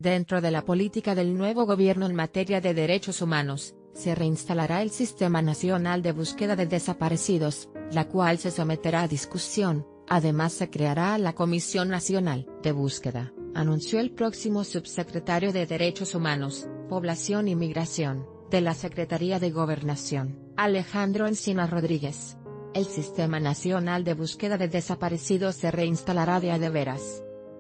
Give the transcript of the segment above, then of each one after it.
Dentro de la política del nuevo gobierno en materia de derechos humanos, se reinstalará el Sistema Nacional de Búsqueda de Desaparecidos, la cual se someterá a discusión. Además se creará la Comisión Nacional de Búsqueda, anunció el próximo subsecretario de Derechos Humanos, Población y Migración, de la Secretaría de Gobernación, Alejandro Encinas Rodríguez. El Sistema Nacional de Búsqueda de Desaparecidos se reinstalará de a de veras.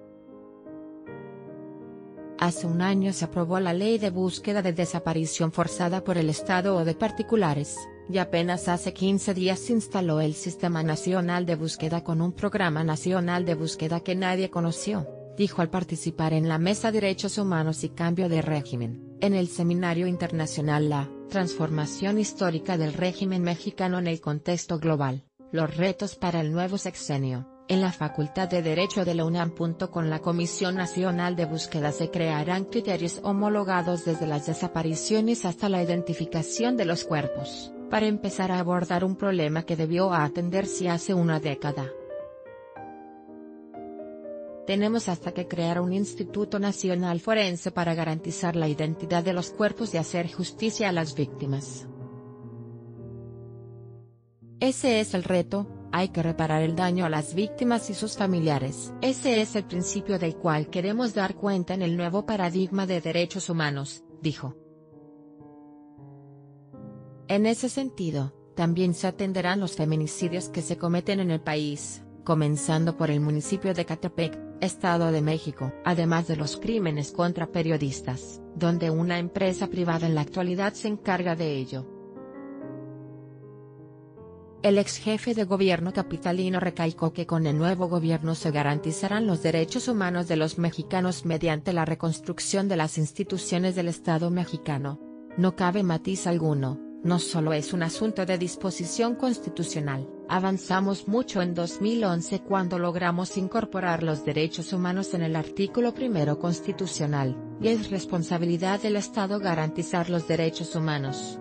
Hace un año se aprobó la Ley de Búsqueda de Desaparición Forzada por el Estado o de particulares, y apenas hace 15 días se instaló el Sistema Nacional de Búsqueda con un programa nacional de búsqueda que nadie conoció, dijo al participar en la Mesa Derechos Humanos y Cambio de Régimen, en el Seminario Internacional La Transformación Histórica del Régimen Mexicano en el Contexto Global, los retos para el nuevo sexenio. En la Facultad de Derecho de la UNAM. Con la Comisión Nacional de Búsqueda se crearán criterios homologados desde las desapariciones hasta la identificación de los cuerpos, para empezar a abordar un problema que debió atenderse hace una década. Tenemos hasta que crear un Instituto Nacional Forense para garantizar la identidad de los cuerpos y hacer justicia a las víctimas. Ese es el reto. Hay que reparar el daño a las víctimas y sus familiares. Ese es el principio del cual queremos dar cuenta en el nuevo paradigma de derechos humanos, dijo. En ese sentido, también se atenderán los feminicidios que se cometen en el país, comenzando por el municipio de Catepec, Estado de México, además de los crímenes contra periodistas, donde una empresa privada en la actualidad se encarga de ello. El ex jefe de gobierno capitalino recalcó que con el nuevo gobierno se garantizarán los derechos humanos de los mexicanos mediante la reconstrucción de las instituciones del Estado mexicano. No cabe matiz alguno, no solo es un asunto de disposición constitucional, avanzamos mucho en 2011 cuando logramos incorporar los derechos humanos en el artículo 1 constitucional, y es responsabilidad del Estado garantizar los derechos humanos.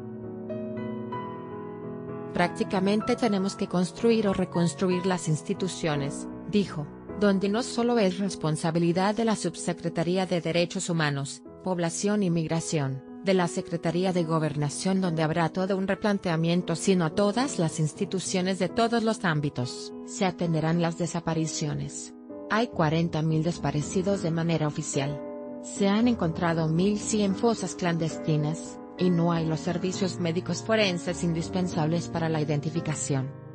Prácticamente tenemos que construir o reconstruir las instituciones, dijo, donde no solo es responsabilidad de la Subsecretaría de Derechos Humanos, Población y Migración, de la Secretaría de Gobernación donde habrá todo un replanteamiento sino a todas las instituciones de todos los ámbitos. Se atenderán las desapariciones. Hay 40.000 desaparecidos de manera oficial. Se han encontrado 1.100 fosas clandestinas, y no hay los servicios médicos forenses indispensables para la identificación.